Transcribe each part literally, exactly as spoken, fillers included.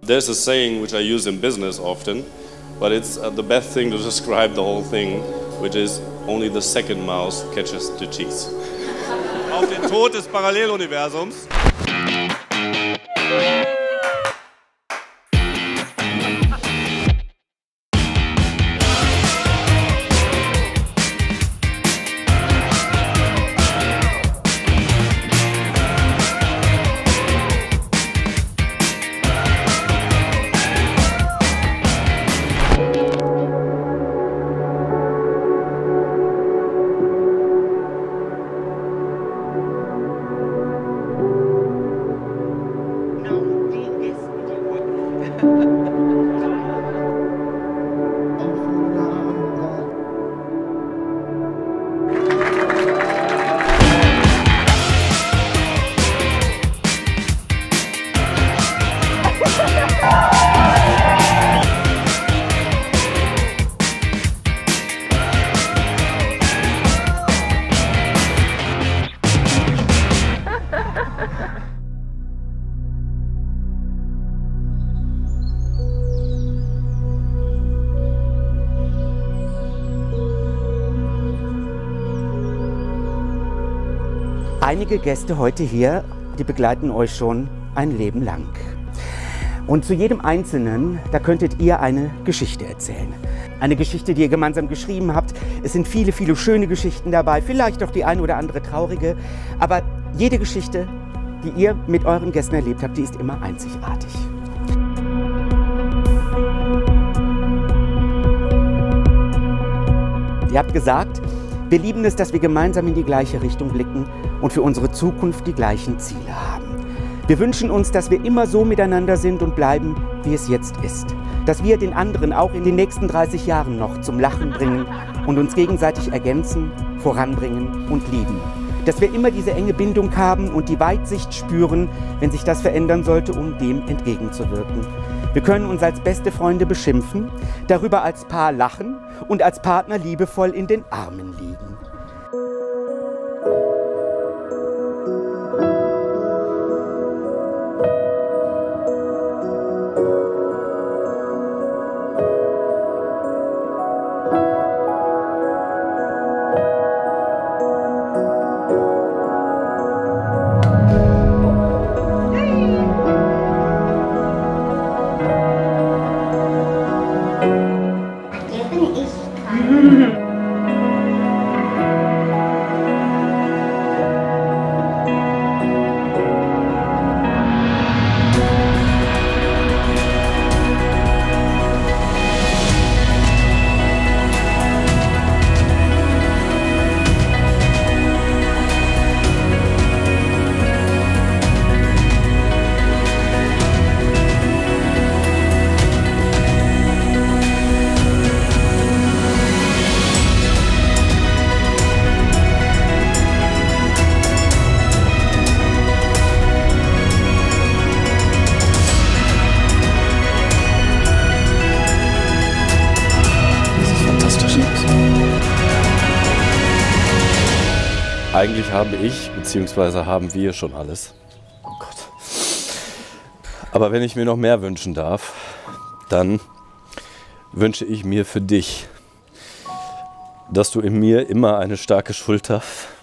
There's a saying which I use in business often, but it's uh, the best thing to describe the whole thing, which is only the second mouse catches the cheese. Auf den Tod des Paralleluniversums. Einige Gäste heute hier, die begleiten euch schon ein Leben lang. Und zu jedem Einzelnen, da könntet ihr eine Geschichte erzählen. Eine Geschichte, die ihr gemeinsam geschrieben habt. Es sind viele, viele schöne Geschichten dabei, vielleicht auch die eine oder andere traurige. Aber jede Geschichte, die ihr mit euren Gästen erlebt habt, die ist immer einzigartig. Ihr habt gesagt, wir lieben es, dass wir gemeinsam in die gleiche Richtung blicken und für unsere Zukunft die gleichen Ziele haben. Wir wünschen uns, dass wir immer so miteinander sind und bleiben, wie es jetzt ist. Dass wir den anderen auch in den nächsten dreißig Jahren noch zum Lachen bringen und uns gegenseitig ergänzen, voranbringen und lieben. Dass wir immer diese enge Bindung haben und die Weitsicht spüren, wenn sich das verändern sollte, um dem entgegenzuwirken. Wir können uns als beste Freunde beschimpfen, darüber als Paar lachen und als Partner liebevoll in den Armen liegen. Eigentlich habe ich, beziehungsweise haben wir schon alles. Oh Gott. Aber wenn ich mir noch mehr wünschen darf, dann wünsche ich mir für dich, dass du in mir immer eine starke Schulter,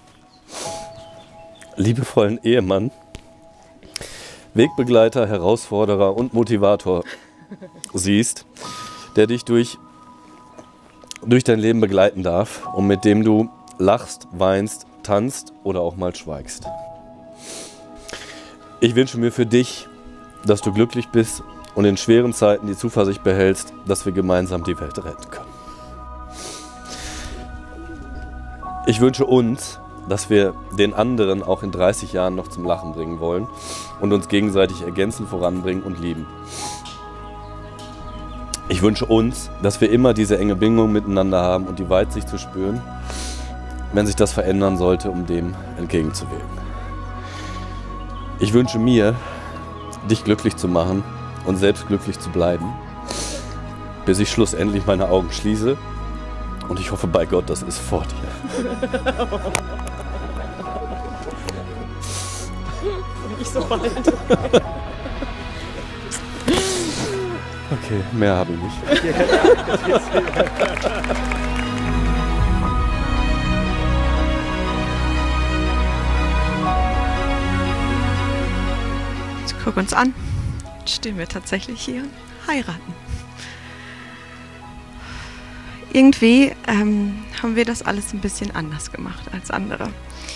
liebevollen Ehemann, Wegbegleiter, Herausforderer und Motivator siehst, der dich durch, durch dein Leben begleiten darf und mit dem du lachst, weinst, tanzt oder auch mal schweigst. Ich wünsche mir für dich, dass du glücklich bist und in schweren Zeiten die Zuversicht behältst, dass wir gemeinsam die Welt retten können. Ich wünsche uns, dass wir den anderen auch in dreißig Jahren noch zum Lachen bringen wollen und uns gegenseitig ergänzen, voranbringen und lieben. Ich wünsche uns, dass wir immer diese enge Bindung miteinander haben und die Weitsicht zu spüren, wenn sich das verändern sollte, um dem entgegenzuwirken. Ich wünsche mir, dich glücklich zu machen und selbst glücklich zu bleiben, bis ich schlussendlich meine Augen schließe. Und ich hoffe bei Gott, das ist vor dir. Nicht so weit. Okay, mehr habe ich nicht. Jetzt guck uns an. Jetzt stehen wir tatsächlich hier und heiraten. Irgendwie ähm, haben wir das alles ein bisschen anders gemacht als andere.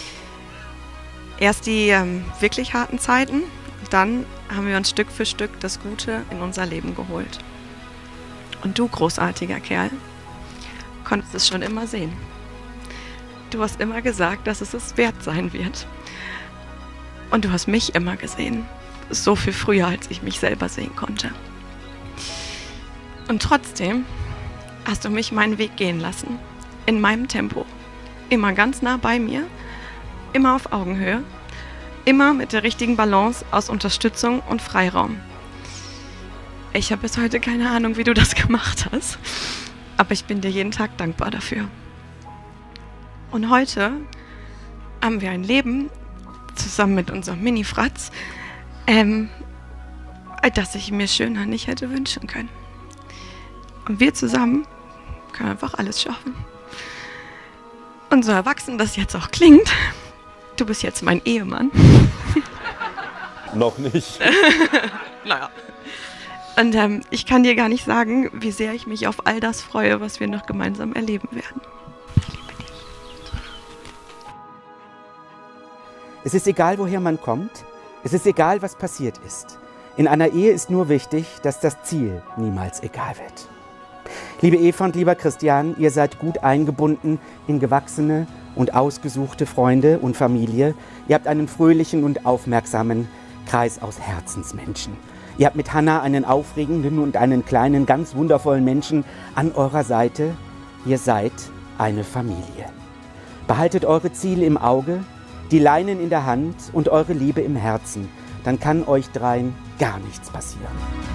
Erst die ähm, wirklich harten Zeiten, dann haben wir uns Stück für Stück das Gute in unser Leben geholt. Und du, großartiger Kerl, konntest es schon immer sehen. Du hast immer gesagt, dass es es wert sein wird. Und du hast mich immer gesehen, so viel früher, als ich mich selber sehen konnte. Und trotzdem hast du mich meinen Weg gehen lassen, in meinem Tempo, immer ganz nah bei mir, immer auf Augenhöhe, immer mit der richtigen Balance aus Unterstützung und Freiraum. Ich habe bis heute keine Ahnung, wie du das gemacht hast, aber ich bin dir jeden Tag dankbar dafür. Und heute haben wir ein Leben zusammen mit unserem Mini-Fratz, ähm, das ich mir schöner nicht hätte wünschen können. Und wir zusammen können einfach alles schaffen. Und so erwachsen das jetzt auch klingt, du bist jetzt mein Ehemann. Noch nicht. Naja. Und ähm, ich kann dir gar nicht sagen, wie sehr ich mich auf all das freue, was wir noch gemeinsam erleben werden. Es ist egal, woher man kommt. Es ist egal, was passiert ist. In einer Ehe ist nur wichtig, dass das Ziel niemals egal wird. Liebe Eva und lieber Christian, ihr seid gut eingebunden in gewachsene und ausgesuchte Freunde und Familie. Ihr habt einen fröhlichen und aufmerksamen Kreis aus Herzensmenschen. Ihr habt mit Hannah einen aufregenden und einen kleinen, ganz wundervollen Menschen an eurer Seite. Ihr seid eine Familie. Behaltet eure Ziele im Auge, die Leinen in der Hand und eure Liebe im Herzen. Dann kann euch dreien gar nichts passieren.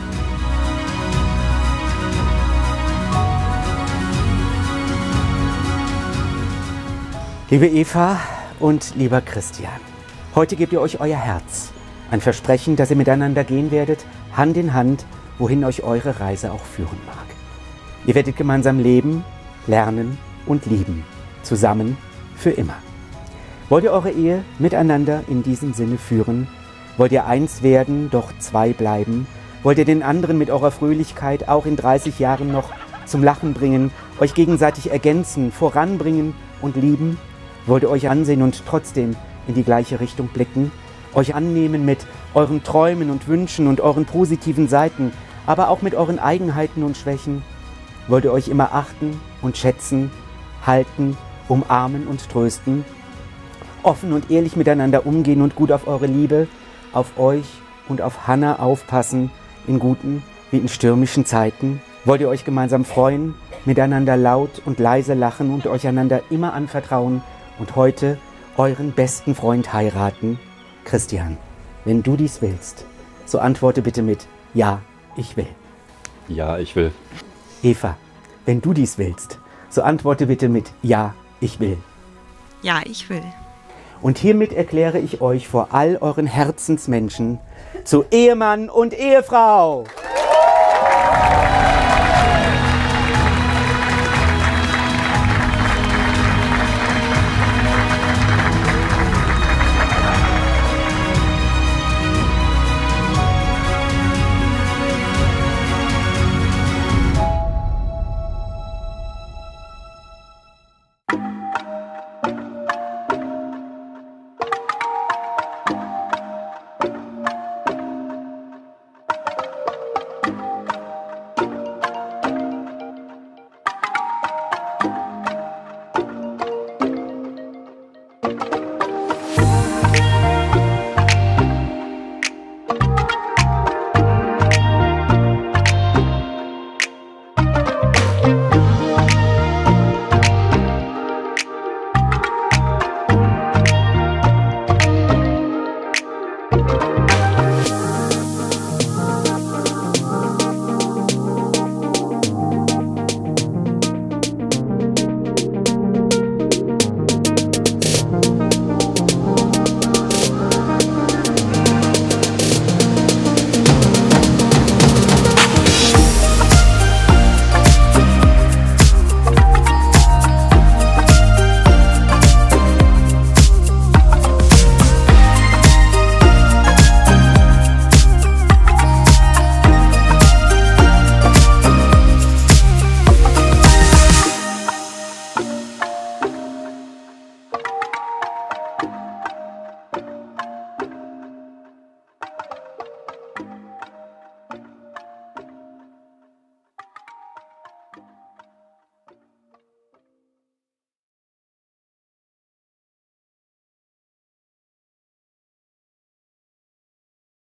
Liebe Eva und lieber Christian, heute gebt ihr euch euer Herz. Ein Versprechen, dass ihr miteinander gehen werdet, Hand in Hand, wohin euch eure Reise auch führen mag. Ihr werdet gemeinsam leben, lernen und lieben. Zusammen für immer. Wollt ihr eure Ehe miteinander in diesem Sinne führen? Wollt ihr eins werden, doch zwei bleiben? Wollt ihr den anderen mit eurer Fröhlichkeit auch in dreißig Jahren noch zum Lachen bringen, euch gegenseitig ergänzen, voranbringen und lieben? Wollt ihr euch ansehen und trotzdem in die gleiche Richtung blicken? Euch annehmen mit euren Träumen und Wünschen und euren positiven Seiten, aber auch mit euren Eigenheiten und Schwächen? Wollt ihr euch immer achten und schätzen, halten, umarmen und trösten? Offen und ehrlich miteinander umgehen und gut auf eure Liebe, auf euch und auf Hannah aufpassen, in guten wie in stürmischen Zeiten? Wollt ihr euch gemeinsam freuen, miteinander laut und leise lachen und euch einander immer anvertrauen und heute euren besten Freund heiraten? Christian, wenn du dies willst, so antworte bitte mit Ja, ich will. Ja, ich will. Eva, wenn du dies willst, so antworte bitte mit Ja, ich will. Ja, ich will. Und hiermit erkläre ich euch vor all euren Herzensmenschen zu Ehemann und Ehefrau.